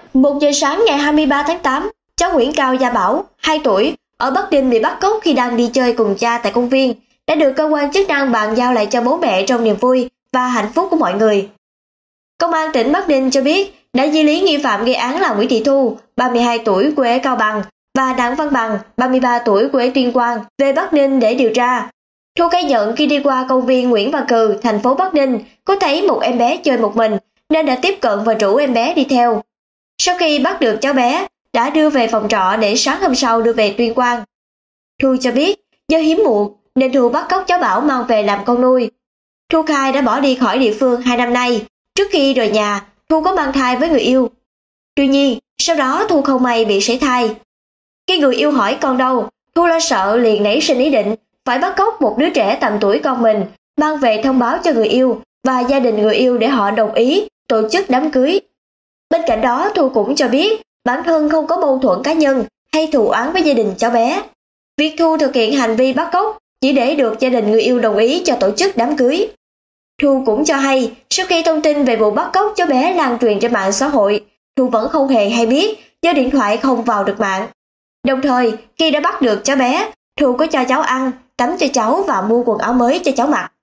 1 giờ sáng ngày 23 tháng 8, cháu Nguyễn Cao Gia Bảo, 2 tuổi, ở Bắc Ninh bị bắt cóc khi đang đi chơi cùng cha tại công viên, đã được cơ quan chức năng bàn giao lại cho bố mẹ trong niềm vui và hạnh phúc của mọi người. Công an tỉnh Bắc Ninh cho biết đã di lý nghi phạm gây án là Nguyễn Thị Thu, 32 tuổi quê ở Cao Bằng, và Đặng Văn Bằng, 33 tuổi quê ở Tuyên Quang, về Bắc Ninh để điều tra. Thu khai nhận khi đi qua công viên Nguyễn Văn Cừ, thành phố Bắc Ninh, có thấy một em bé chơi một mình nên đã tiếp cận và rủ em bé đi theo. Sau khi bắt được cháu bé, đã đưa về phòng trọ để sáng hôm sau đưa về Tuyên Quang. Thu cho biết do hiếm muộn nên Thu bắt cóc cháu Bảo mang về làm con nuôi. Thu khai đã bỏ đi khỏi địa phương 2 năm nay. Trước khi rời nhà, Thu có mang thai với người yêu. Tuy nhiên, sau đó Thu không may bị sảy thai. Khi người yêu hỏi con đâu, Thu lo sợ liền nảy sinh ý định phải bắt cóc một đứa trẻ tầm tuổi con mình, mang về thông báo cho người yêu và gia đình người yêu để họ đồng ý tổ chức đám cưới. Bên cạnh đó, Thu cũng cho biết bản thân không có mâu thuẫn cá nhân hay thù oán với gia đình cháu bé. Việc Thu thực hiện hành vi bắt cóc chỉ để được gia đình người yêu đồng ý cho tổ chức đám cưới. Thu cũng cho hay, sau khi thông tin về vụ bắt cóc cháu bé lan truyền trên mạng xã hội, Thu vẫn không hề hay biết do điện thoại không vào được mạng. Đồng thời, khi đã bắt được cháu bé, Thu có cho cháu ăn, tắm cho cháu và mua quần áo mới cho cháu mặc.